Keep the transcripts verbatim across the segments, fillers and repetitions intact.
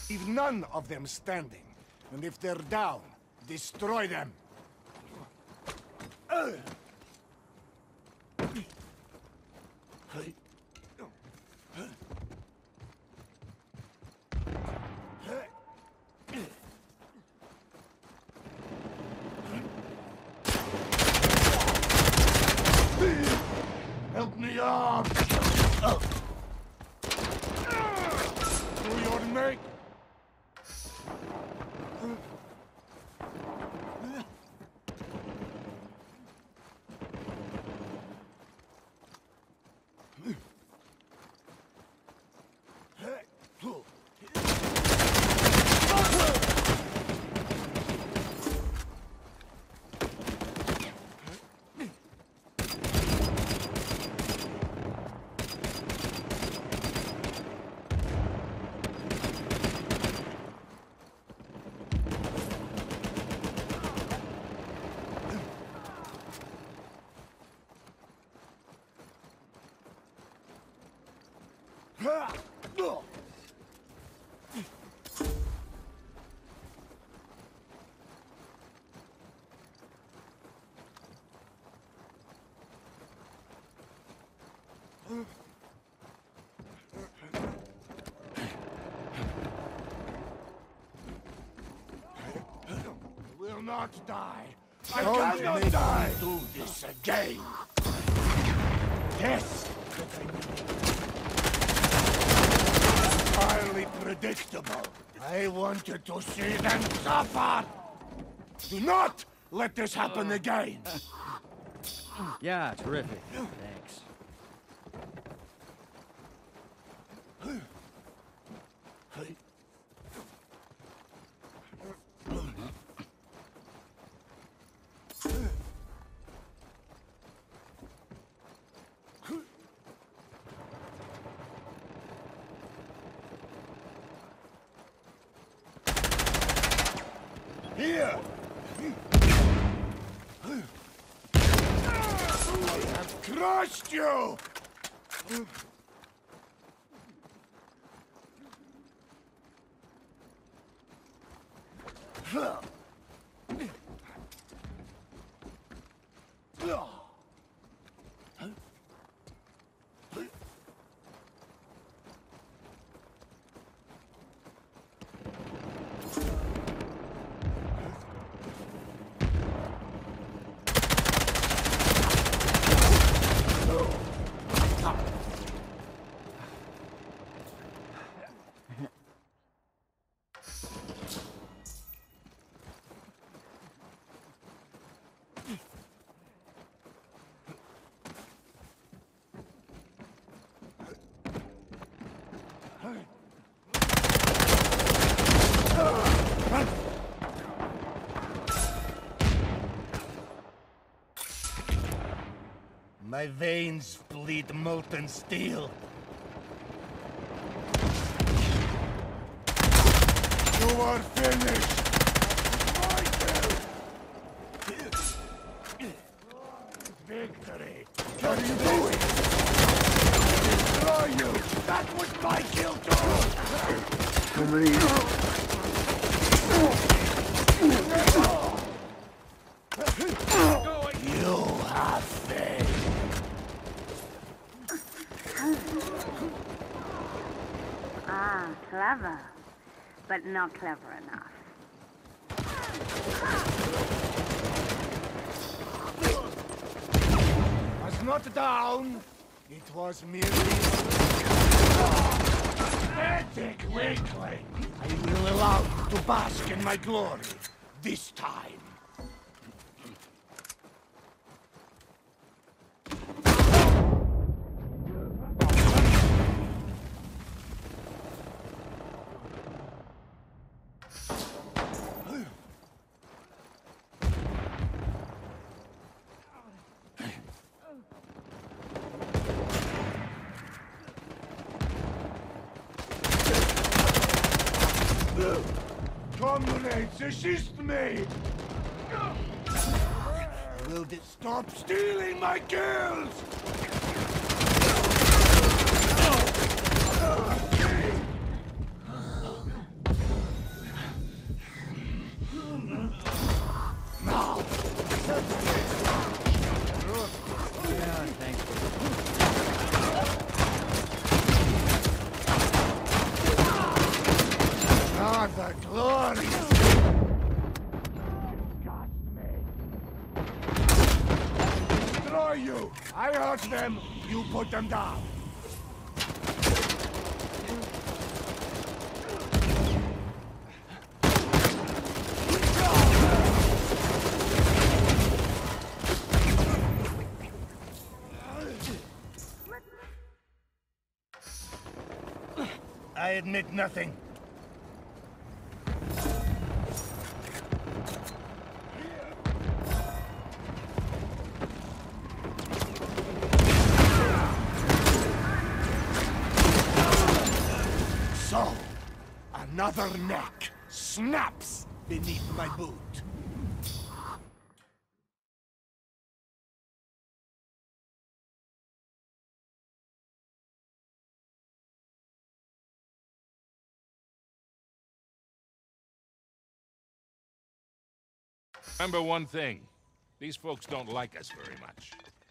Leave none of them standing. And if they're down, destroy them. Help me up! Do your make! Will not die. I Don't cannot make die. me do this again. Yes. Entirely predictable. I wanted to see them suffer. Do not let this happen again. Yeah, terrific. Thanks. Here! I have crushed you! My veins bleed molten steel. You are finished! Victory! What are you doing? Destroy you! That was my kill too! Too many. You have failed. Ah, clever. But not clever enough. Was not down. It was merely... pathetic weakling. I will allow you to bask in my glory. This time. Comrades, assist me! Will they stop stealing my kills? are you? I hurt them, you put them down. I admit nothing. So, another neck snaps beneath my boot. Remember one thing. These folks don't like us very much.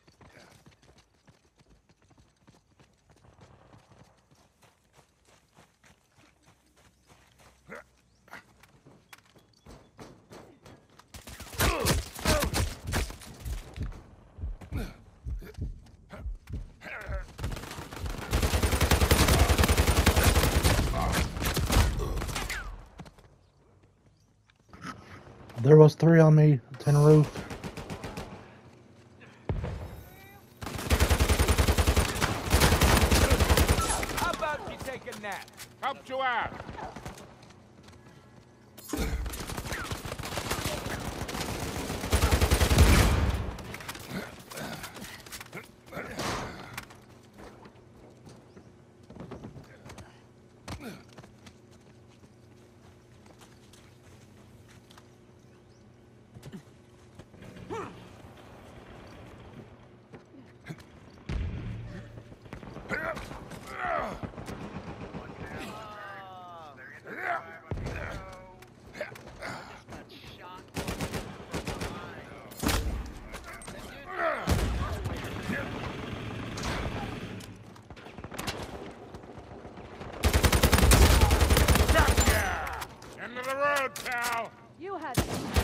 There was three on me, tin roof. How about you take a nap? Helped you out. Pal. You had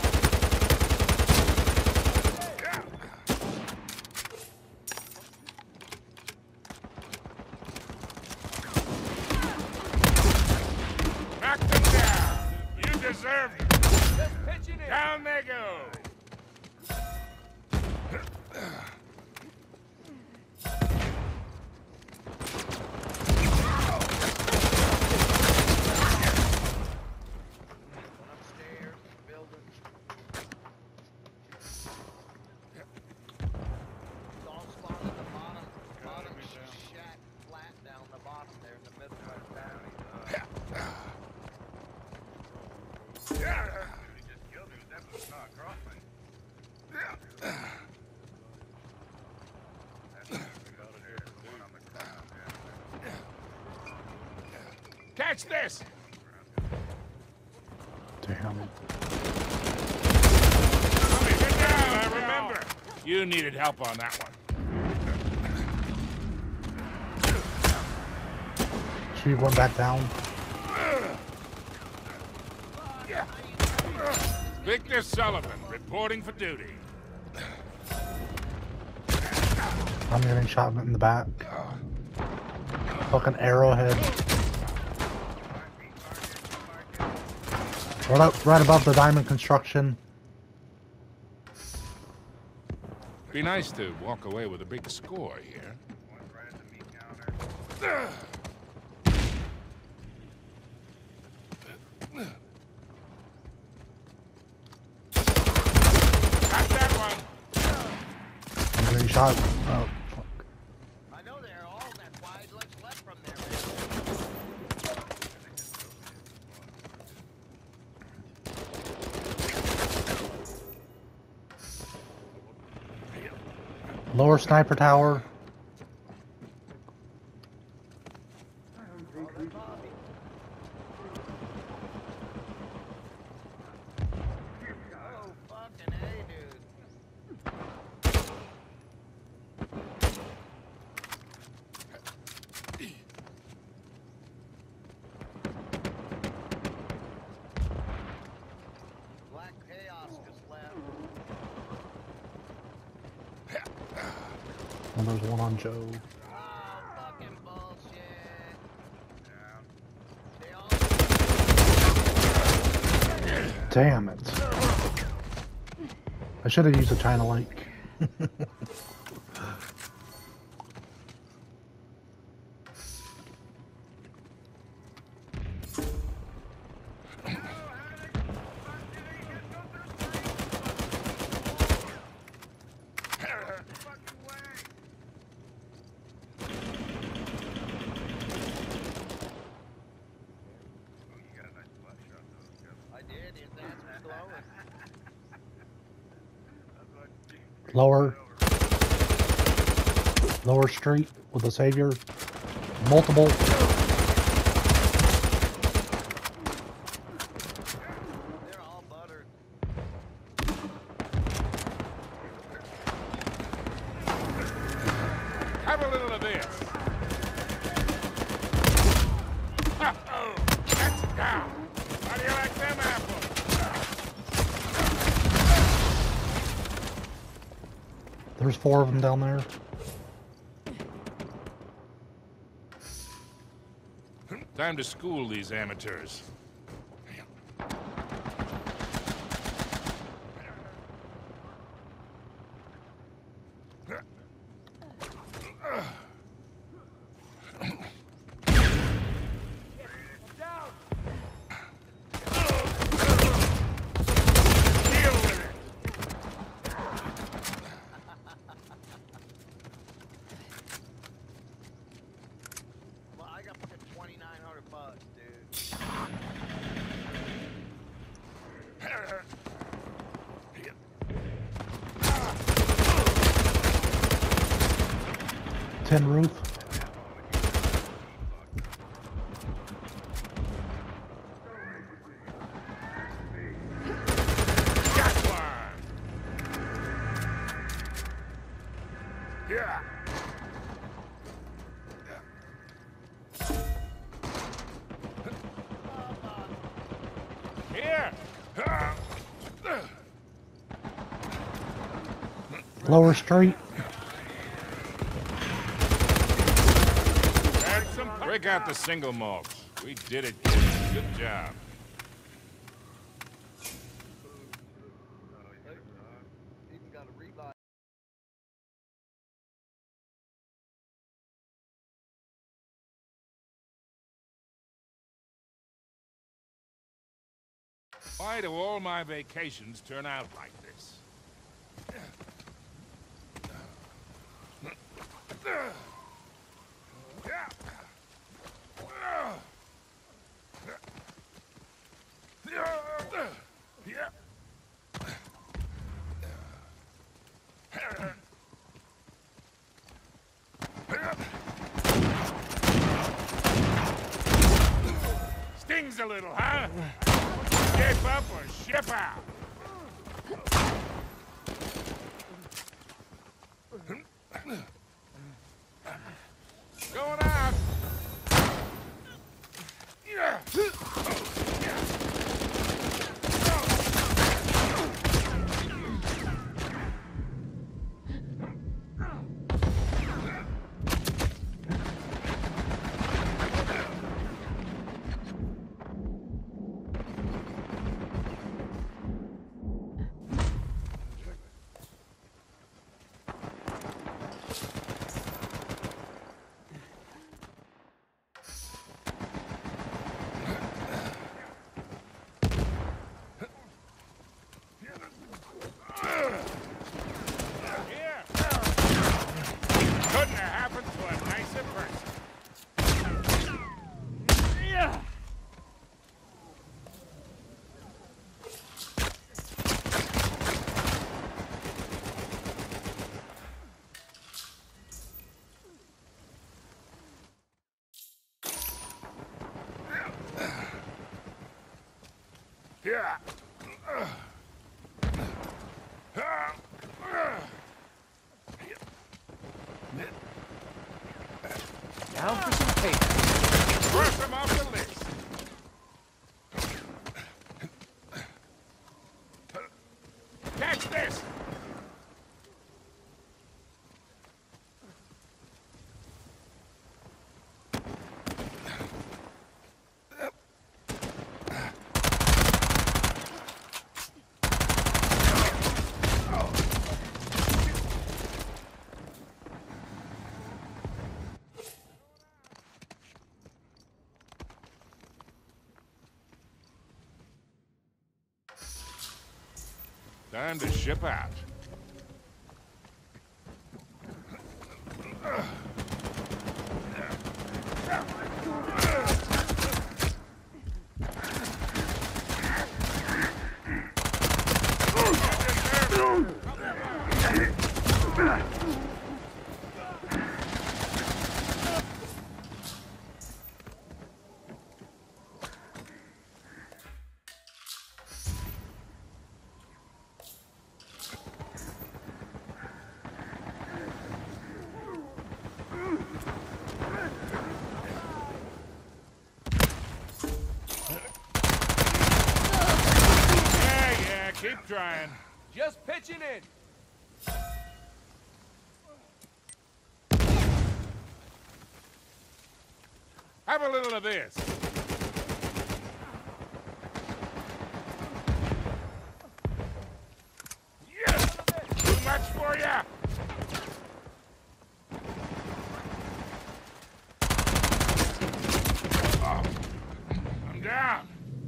Knock them down. You deserve it. Just pitching in. Down they go. Catch this! Damn. Get down, I remember. You needed help on that one. She went back down. Victor Sullivan, reporting for duty. I'm getting shot in the back. Fucking arrowhead. Right, up, right above the diamond construction. Be nice to walk away with a big score here. Got that one. I'm getting shot. Oh, fuck. I know they're all that wide looks left from there. Lower sniper tower. Oh, fucking A, dude. Black Chaos just left. And there's one on Joe. Oh, fucking bullshit. They all... Damn it. I should have used a China Lake. I did, his ass was glowing. Lower. Lower street with the Savior. Multiple. They're all buttered. Have a little of this. Oh, that's down. How do you like them apples? There's four of them down there. Time to school these amateurs. Deal with it. Well, I got fucking twenty-nine hundred bucks, dude. Tin roof. Got one. Yeah. Here. Lower street. Add some. Break out the single malts. We did it. Good job. Even got a revive. Why do all my vacations turn out like this? Stings a little, huh? Shape up or ship out. Going out. Yeah. Here. Couldn't have happened to a nicer person. Yeah. Yeah. Now for some paper. Cross them off the list. Catch this. Time to ship out. Keep trying. Just pitching in. Have a little of this. Yes! Too much for ya! Oh, I'm down.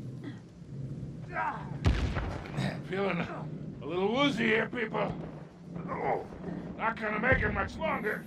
Feeling a, a little woozy here, people. Oh, not gonna make it much longer.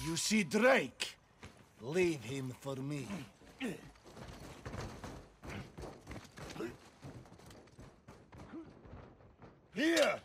You see Drake? Leave him for me. Here!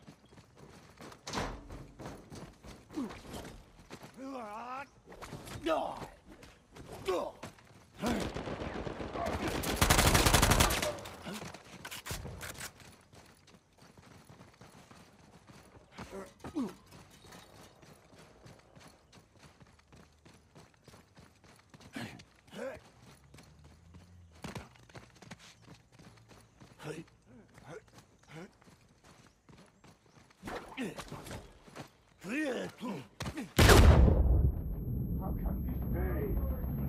How can this be?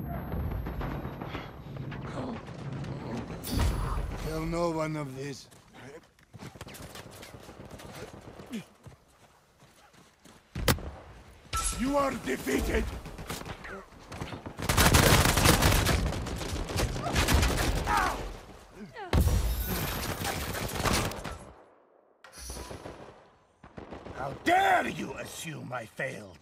Tell no one of this. You are defeated! How dare you assume I failed?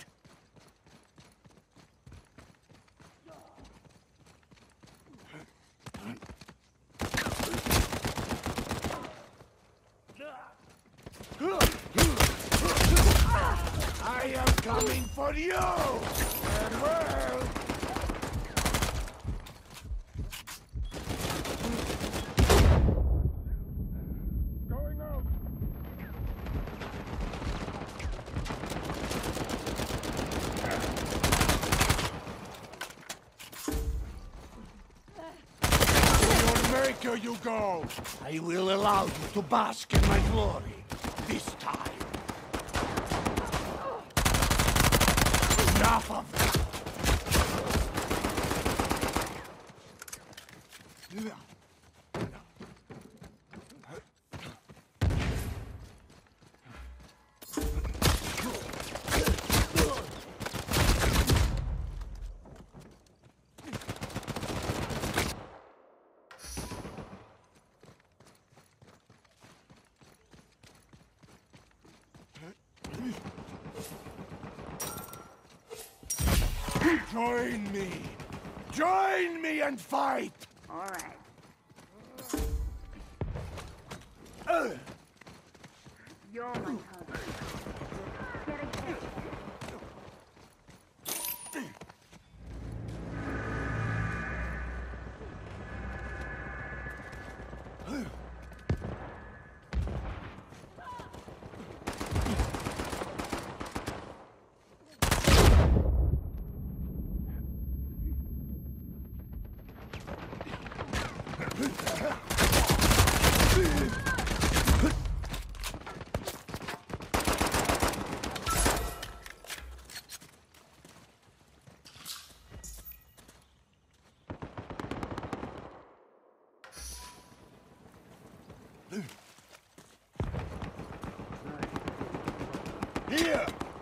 I am coming for you! Farewell! Going out! Your maker you go! I will allow you to bask in my glory. This time. Enough of it! Join me! Join me and fight! All right. Uh. You're my husband. Get a kiss. Here!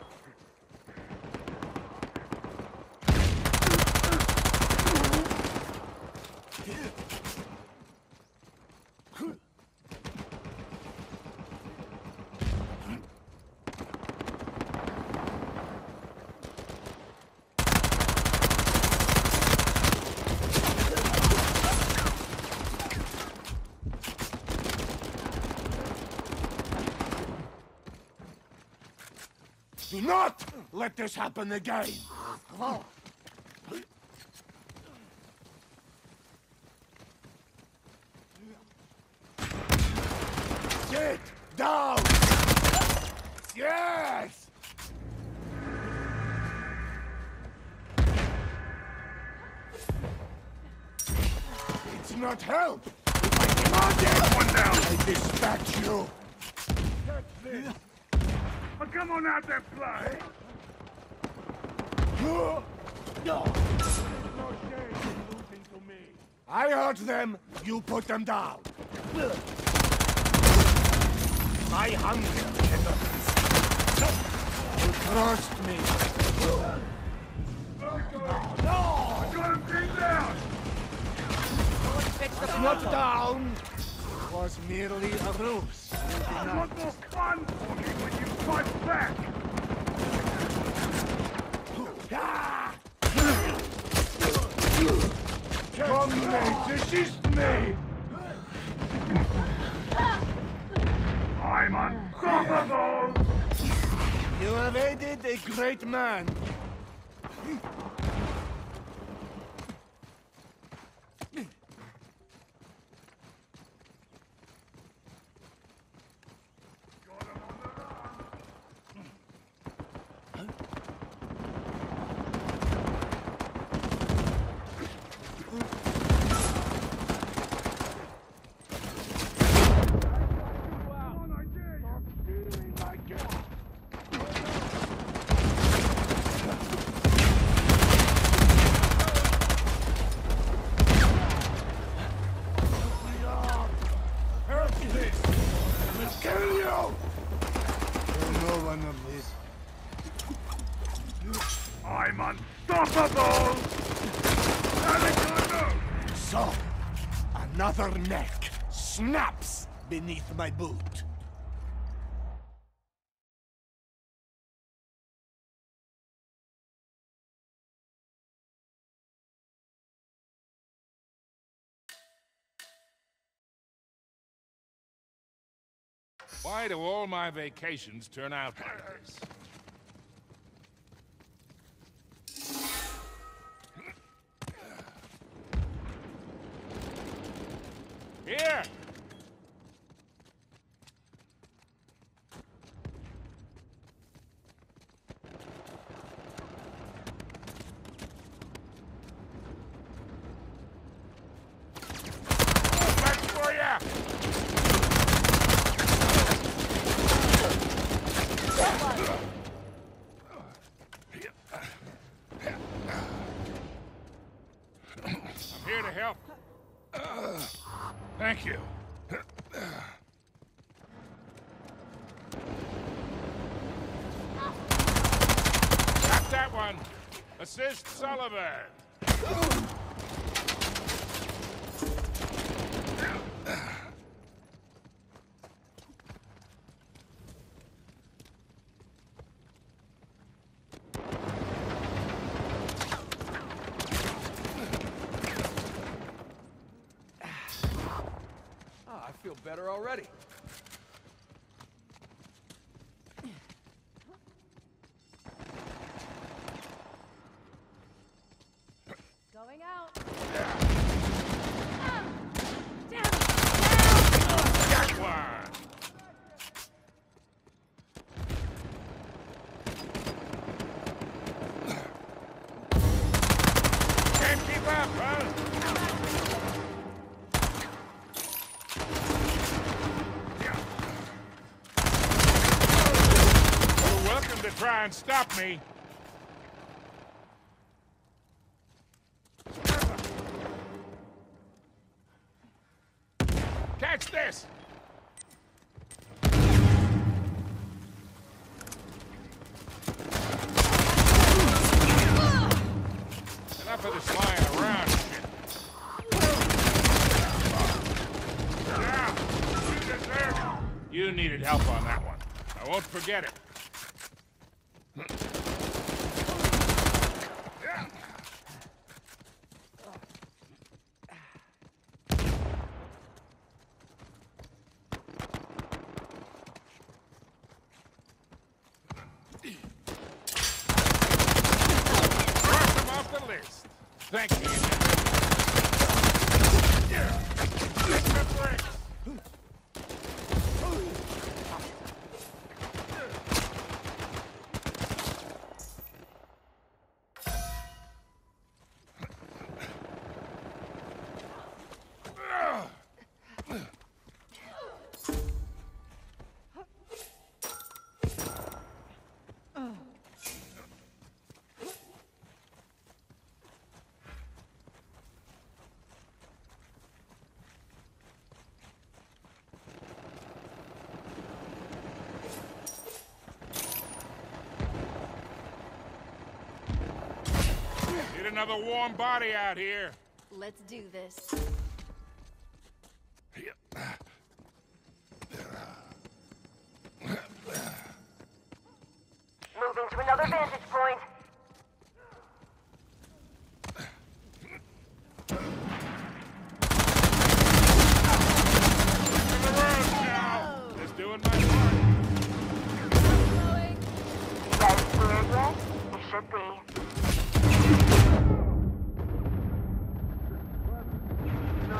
Do not let this happen again! Sit down! Yes! It's not help! If I demand it, one down! I dispatch you! Catch this! Oh, come on out there, fly! No! No shame in losing to me. I hurt them, you put them down. My hunger cannot be stopped. You trust me. No! Got him pinned down! Was not down. It was merely a ruse. I want more fun for me when you fight back! Come, mate, assist me! I'm unstoppable! You have aided a great man. I'm unstoppable! So, another neck snaps beneath my boot. Why do all my vacations turn out like this? Here! That's for ya! I'm here to help. Thank you. Got that one. Assist Sullivan. I feel better already. Going out. Got one. Can't keep up, huh? To try and stop me. Catch this! Enough of this lying around shit. Yeah, you deserve it. You needed help on that one. I won't forget it. Thank you. Get the bricks. Need another warm body out here. Let's do this. Moving to another vantage point.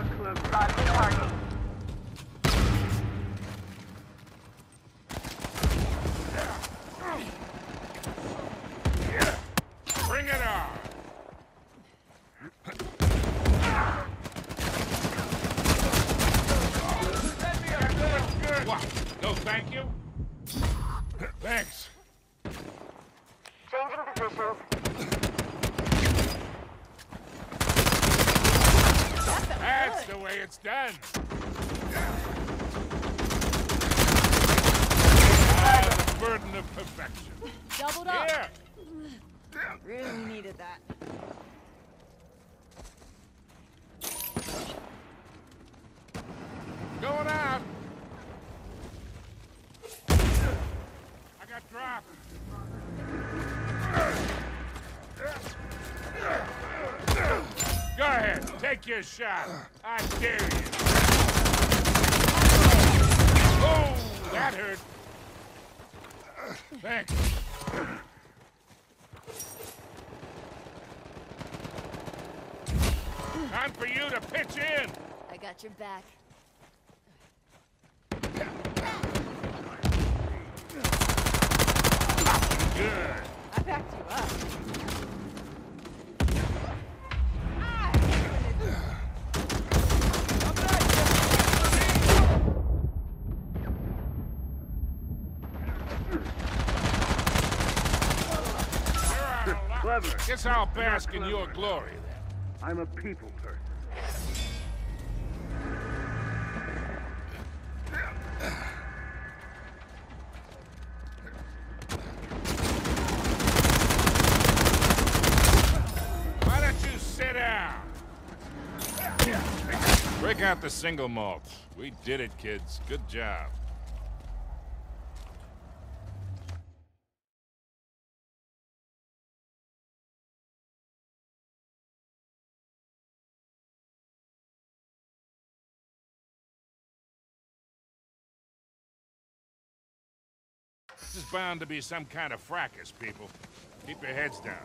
Got the target. Bring it on! What? No, thank you? Thanks. Changing positions. That's the way it's done. Ah, the burden of perfection. Doubled up. Here! Really needed that. Going out. I got dropped. Go ahead, take your shot. I dare you. Oh, that hurt. Thanks. Time for you to pitch in. I got your back. Good. I backed you up. Clever. Guess I'll bask in your glory then. I'm a people person. Why don't you sit down? Break out the single malt. We did it, kids. Good job. This is bound to be some kind of fracas, people. Keep your heads down.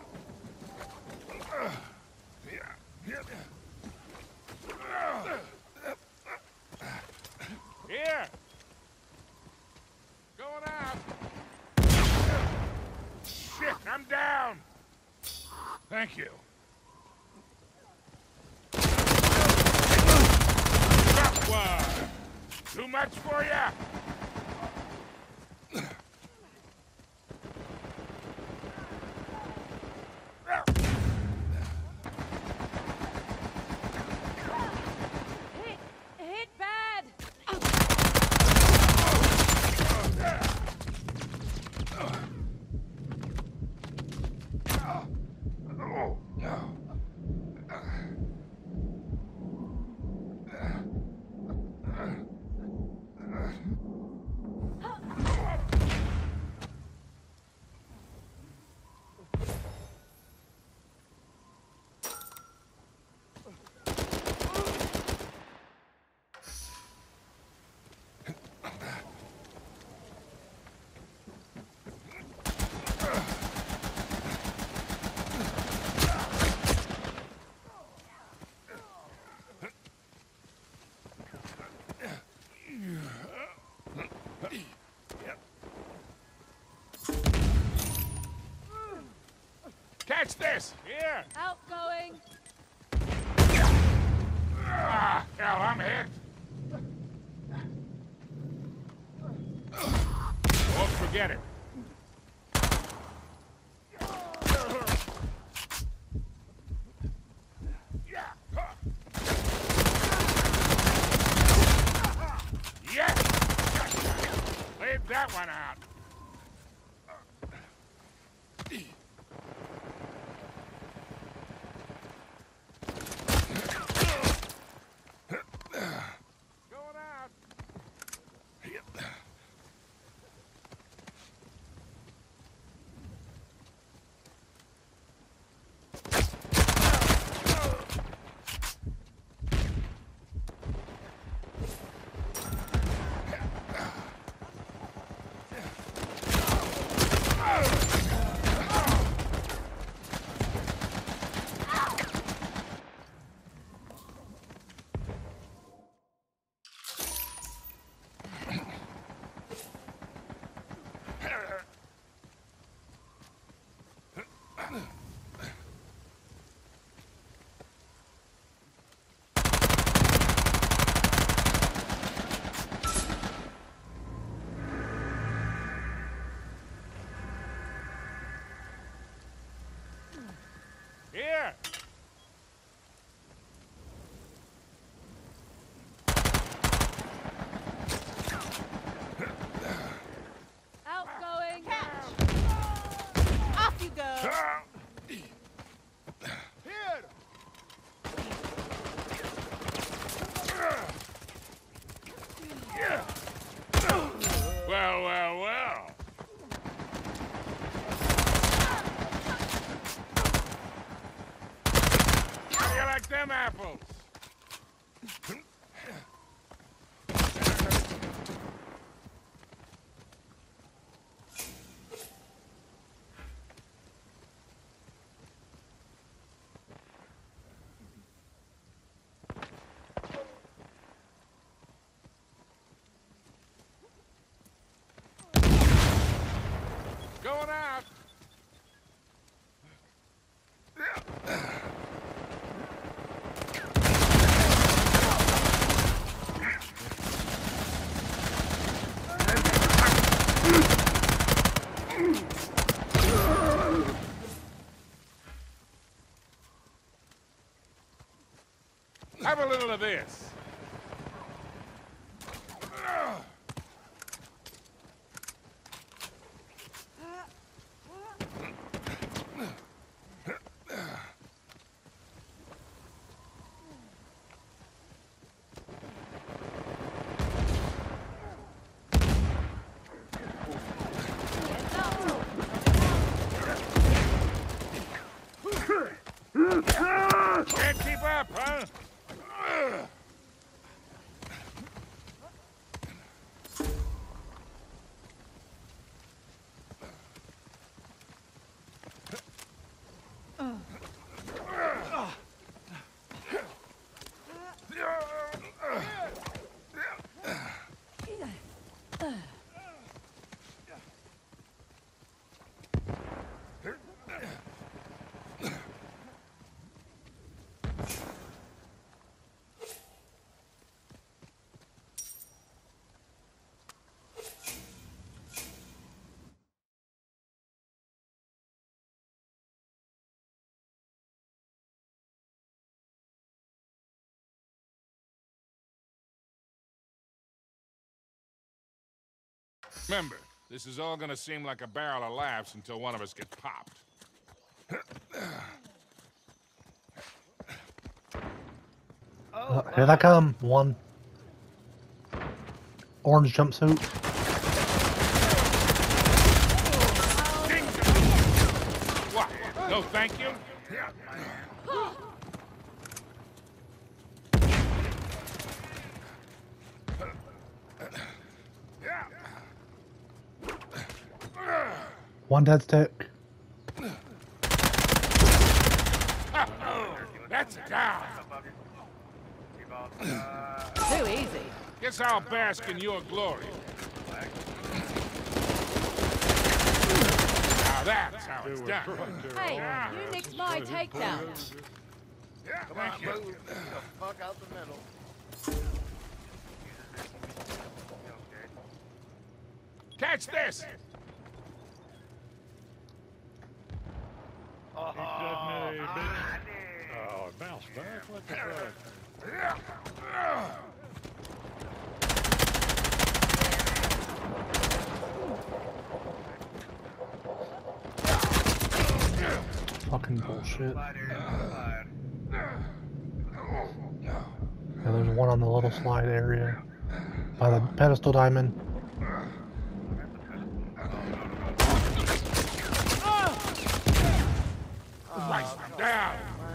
Here! Going out! Shit, I'm down! Thank you. That one! Too much for ya? Hit, hit bad. Catch this! Here! Outgoing. Ah, hell, I'm hit! Won't forget it. Yes! Laid that one out. Going out. apples. Going out. Have a little of this. Can't keep up, huh? Remember, this is all gonna seem like a barrel of laughs until one of us gets popped. Uh, here they come. One. Orange jumpsuit. What? No, thank you? One dead stick. That's a down. Too easy. Guess I'll bask in your glory. Now that's how it's done. Hey, you nicked my takedown. Come on, move. Get the fuck out the middle. Catch this! Oh, Oh, it bounced back. What the fuck? Fucking bullshit. Yeah, there's one on the little slide area by the pedestal diamond. Nice one down!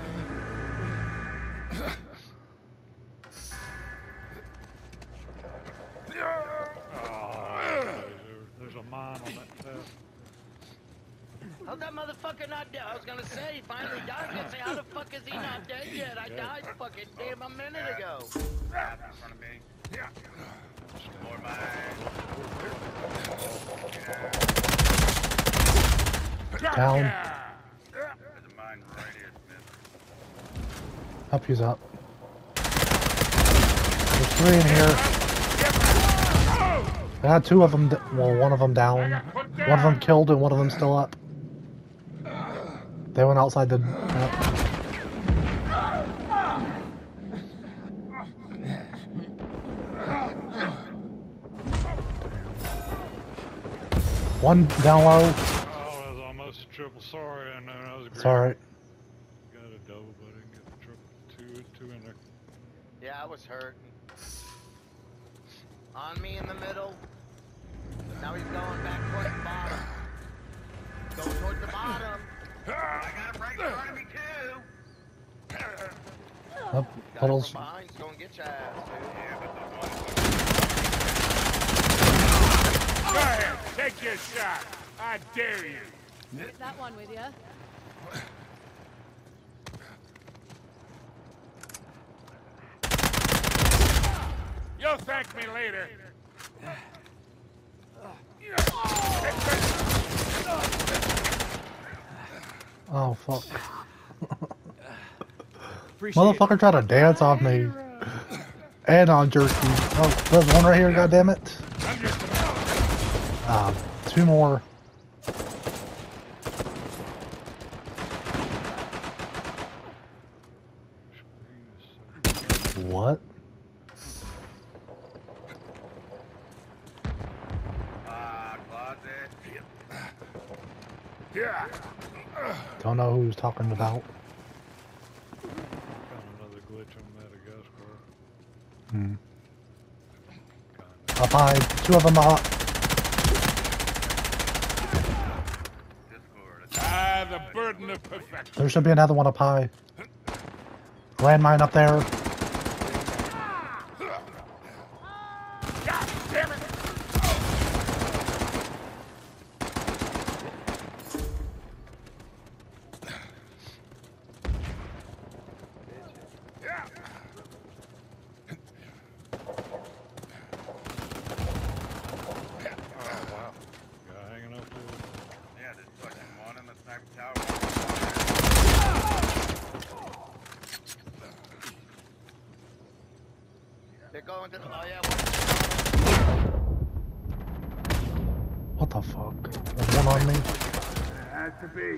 There's a mine on that test. how's that motherfucker not dead? I was gonna say, he finally died. I was gonna say, how the fuck is he not dead yet? I died fucking damn a minute ago. Right in front of me. Yeah. More Down. There's a mine right here, Smith. Up, he's up. There's three in here. I had two of them, well, one of them down. One of them killed and one of them still up. They went outside the... Uh, one down low. Oh, I was almost triple sorry. I know that was great. It's alright. Got a double, but I didn't get the triple. Two, two in there. Yeah, I was hurt. On me in the middle. Now he's going back towards the bottom. Going towards the bottom. I got him right in front of me, too. Oh, Guy puddles. from behind's gonna get your ass, dude. Go ahead, take your shot. I dare you. Get that one with you. You'll thank me later. Oh fuck. Motherfucker tried to dance off me. And on jerky. Oh, there's one right here, goddammit. Uh, two more. What? Ah, closet. Yeah. Don't know who he's talking about. Found another glitch on Madagascar. Hmm. Up high. Two of them up. Ah, the burden of perfection. There should be another one up high. Landmine up there. God damn it! They're going to the, oh yeah, What the fuck? There's one on me. Has to be.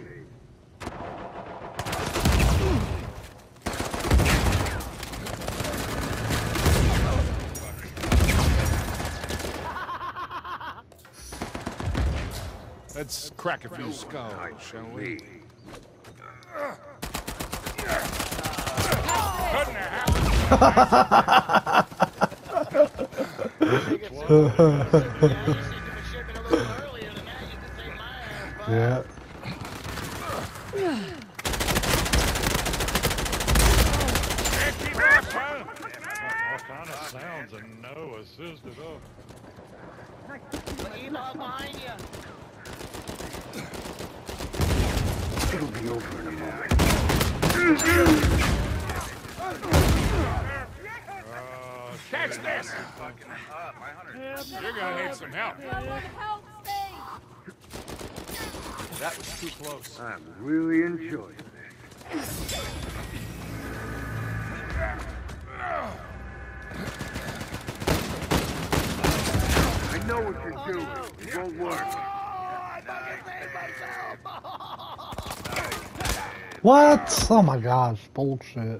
Let's crack a few skulls, shall we? Couldn't have happened. Yeah. All kind of sounds and no assisted up. behind you. It'll be over in a moment. Oh, Catch this! Fucking up. My hundred. You're gonna need some help. Someone help me! That was too close. I'm really enjoying this. I know what you're doing. It won't work. What? Oh my gosh, bullshit.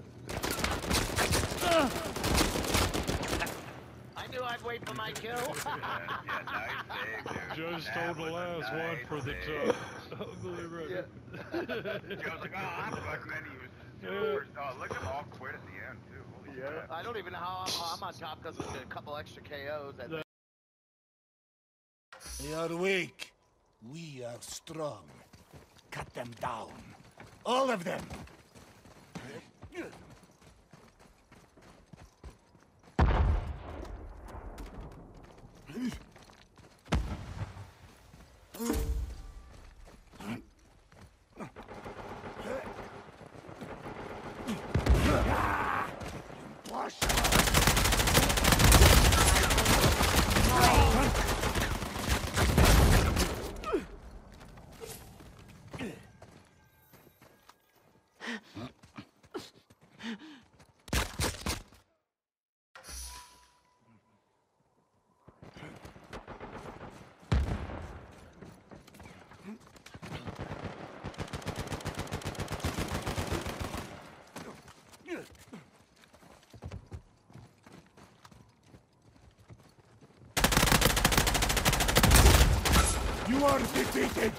I knew I'd wait for my kill. Yeah, nice save, dude. Joe stole That the was a last one nice for the save. top. Unbelievable. Joe's like, oh, I'm fucking ready. He was super stalled. Look at them all quit at the end, too. Holy crap. I don't even know how I'm, I'm on top because of a couple extra K Os. That They are weak. We are strong. Cut them down. All of them. You are defeated!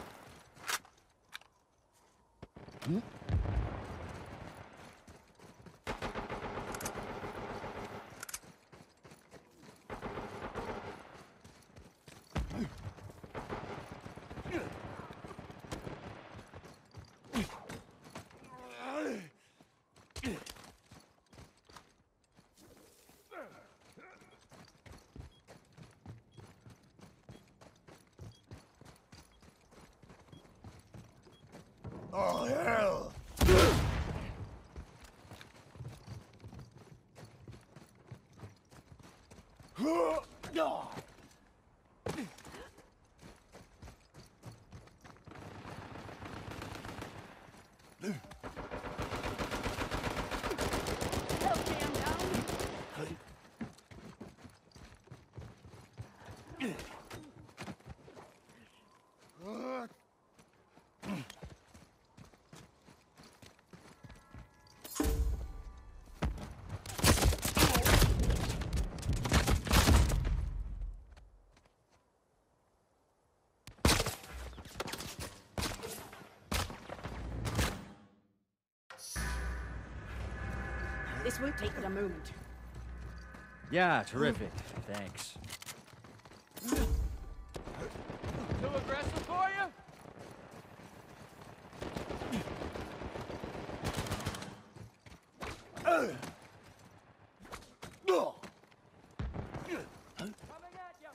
Oh, hell! No! Help me, I'm down. This won't take but a moment. Yeah, terrific. Thanks. Too aggressive for you? Coming at you.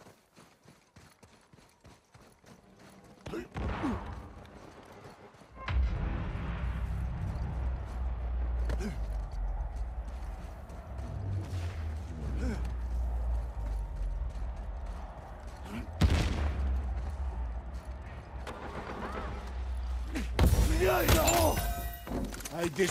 I dis-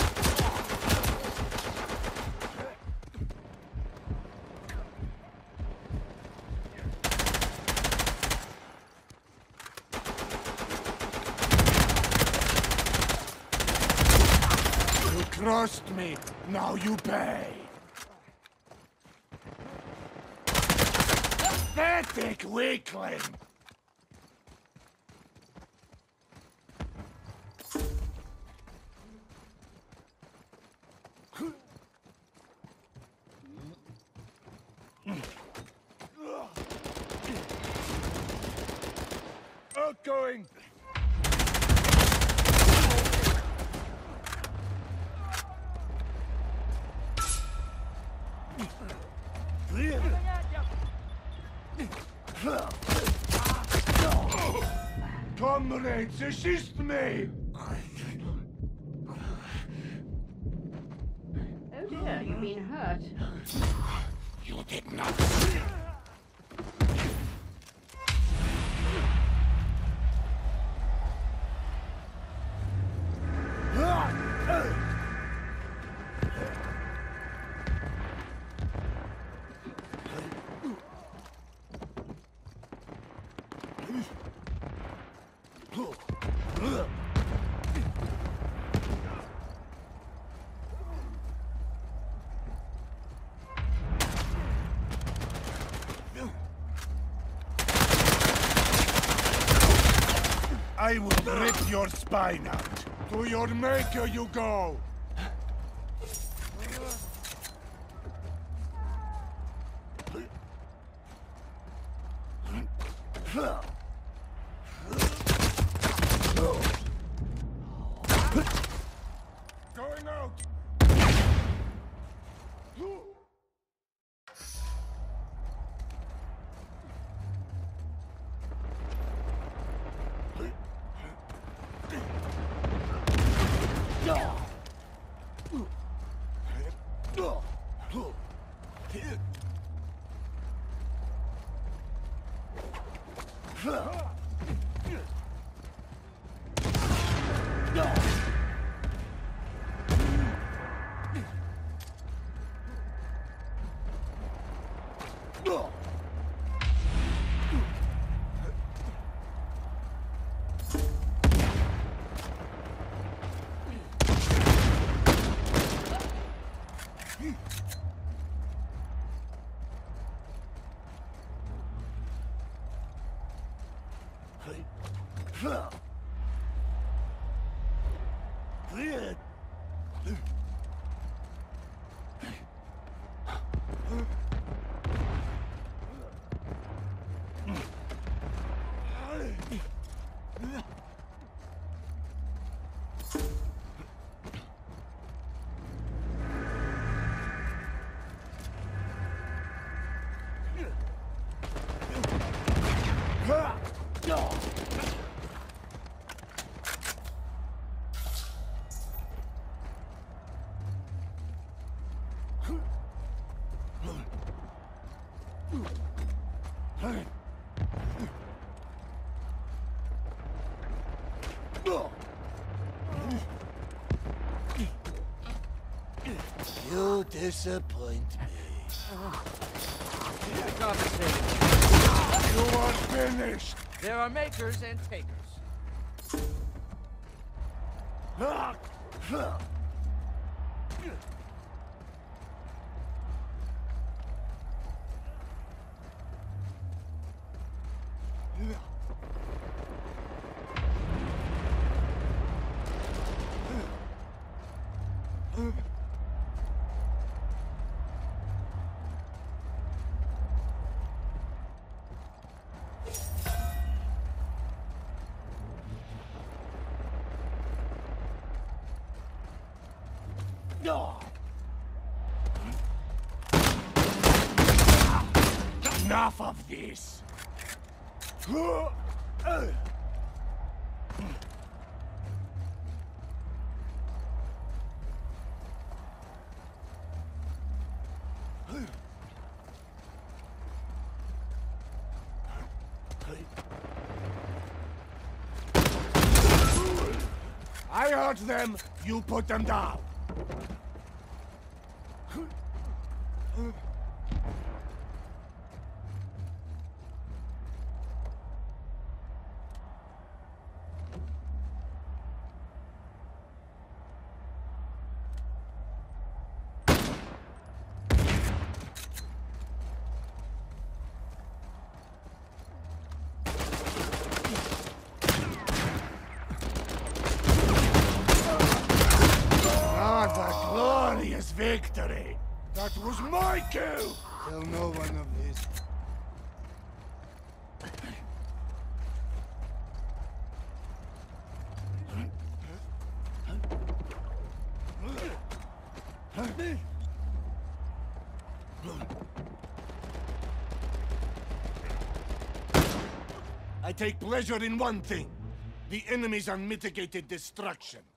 You crossed me, now you pay! Pathetic weakling! Outgoing! Comrades, assist me! Oh dear, you've been hurt. You did not. I will rip your spine out. To your maker you go! Going out! You disappoint me. Compensated. You are finished. There are makers and takers. Enough of this. I hurt them, you put them down. Victory! That was my kill! Tell no one of this. I take pleasure in one thing. The enemy's unmitigated destruction.